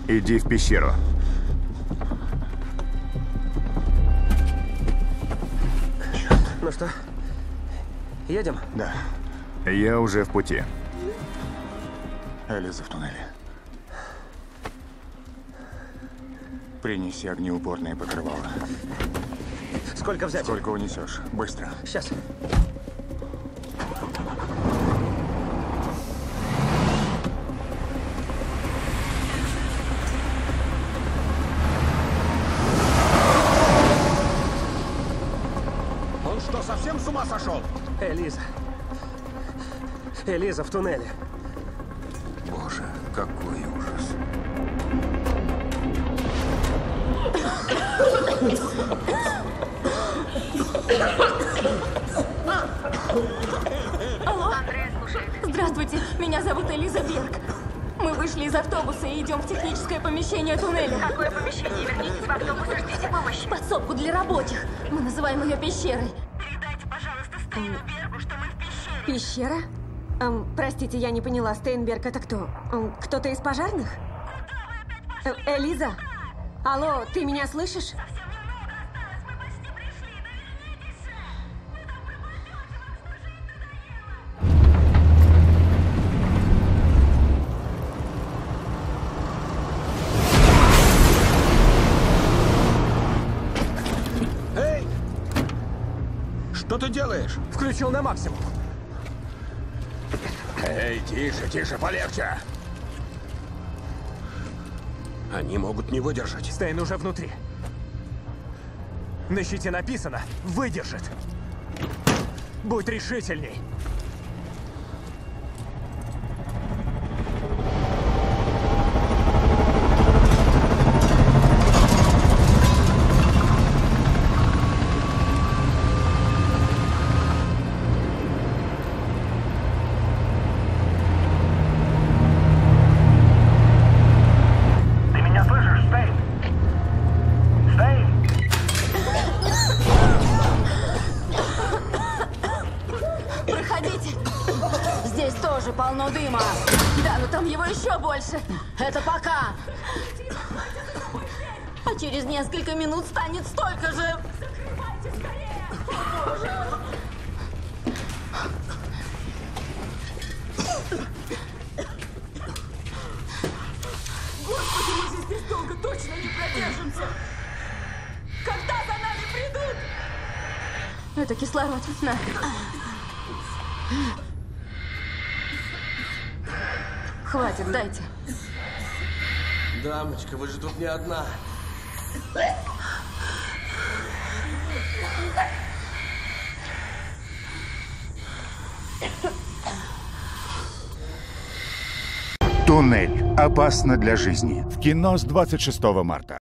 Иди в пещеру. Ну что, едем? Да. Я уже в пути. Элиза в туннеле. Принеси огнеупорные покрывала. Сколько взять? Сколько унесешь? Быстро. Сейчас. Он что, совсем с ума сошел? Элиза. Элиза в туннеле. Боже, какой ужас. Алло? Здравствуйте, меня зовут Элиза Берг. Мы вышли из автобуса и идем в техническое помещение туннеля. Какое помещение? Вернитесь в автобус и ждите помощи. Подсобку для рабочих. Мы называем ее пещерой. Передайте, пожалуйста, Стейнбергу, что мы в пещере. Пещера? Простите, я не поняла. Стейнберг это кто? Кто-то из пожарных? Элиза? Алло, ты меня слышишь? Совсем немного осталось, мы почти пришли. Довернитесь. Эй! Что ты делаешь? Включил на максимум. Эй, тише, тише, полегче. Они могут не выдержать. Стейн уже внутри. На щите написано «Выдержит». Будь решительней. Ты меня слышишь, Стейн? Стейн! Проходите. Здесь тоже полно дыма. Да, но там его еще больше. Это пока. А через несколько минут станет столько же. Господи, мы же здесь долго точно не продержимся. Когда за нами придут? Это кислород. На. Хватит, дайте. Дамочка, вы же тут не одна. Туннель. Опасно для жизни. В кино с 26 марта.